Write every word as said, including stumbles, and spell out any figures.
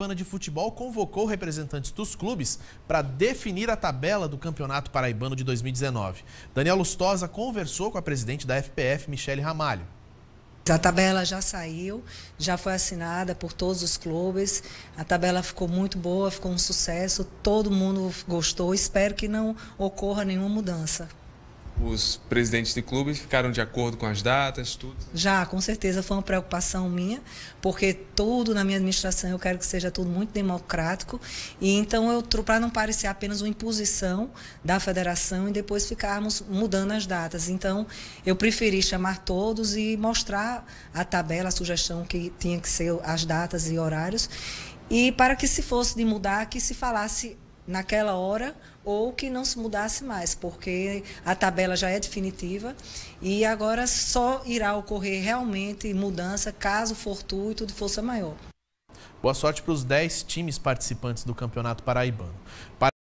de Futebol convocou representantes dos clubes para definir a tabela do Campeonato Paraibano de dois mil e dezenove. Daniel Lustosa conversou com a presidente da F P F, Michele Ramalho. A tabela já saiu, já foi assinada por todos os clubes, a tabela ficou muito boa, ficou um sucesso, todo mundo gostou, espero que não ocorra nenhuma mudança. Os presidentes de clubes ficaram de acordo com as datas, tudo? Já, com certeza, foi uma preocupação minha, porque tudo na minha administração eu quero que seja tudo muito democrático, e então eu, para não parecer apenas uma imposição da federação e depois ficarmos mudando as datas. Então, eu preferi chamar todos e mostrar a tabela, a sugestão que tinha que ser as datas e horários, e para que se fosse de mudar, que se falasse naquela hora ou que não se mudasse mais, porque a tabela já é definitiva e agora só irá ocorrer realmente mudança caso fortuito de força maior. Boa sorte para os dez times participantes do Campeonato Paraibano.